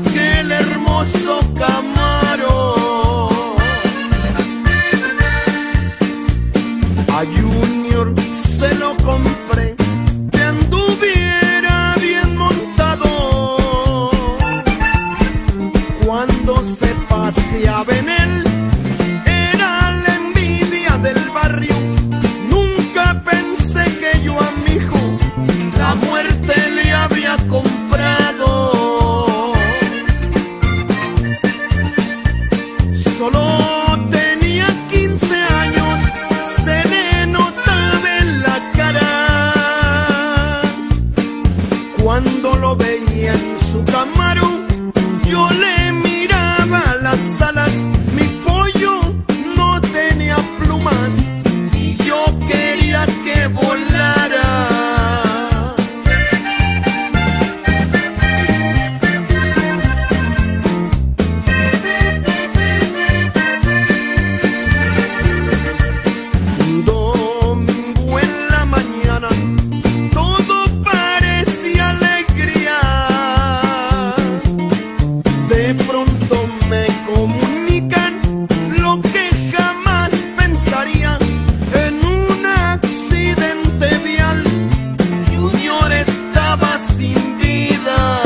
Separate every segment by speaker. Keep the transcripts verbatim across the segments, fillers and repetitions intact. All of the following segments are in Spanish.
Speaker 1: aquel hermoso Camaro. A Junior se lo compré que anduviera bien montado. Cuando se paseaba en él era la envidia del barrio. Nunca pensé que yo a mi hijo la muerte le había comprado. Solo tenía quince años, se le notaba en la cara. Cuando lo veía en su Camaro, yo le miraba las alas. Mi pollo no tenía plumas y yo quería que volara. Un domingo en la mañana todo parecía alegría. De pronto me comunican lo que jamás pensaría. En un accidente vial Junior estaba sin vida.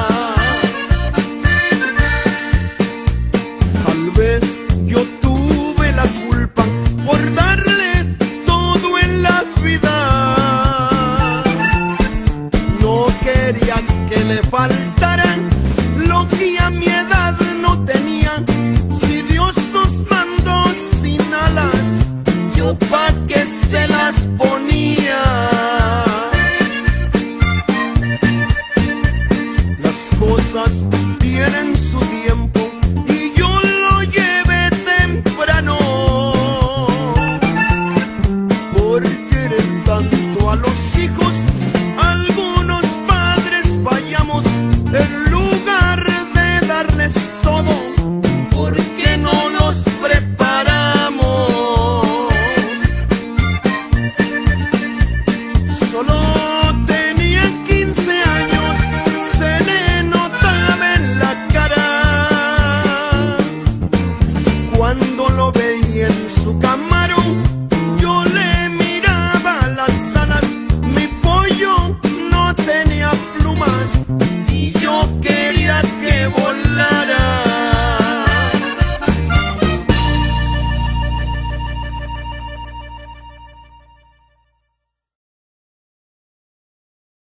Speaker 1: Tal vez yo tuve la culpa por darle todo en la vida. No quería que le faltara lo que a mi edad no tenía. Si Dios nos mandó sin alas, yo pa' que se las ponía. Las cosas tienen su tiempo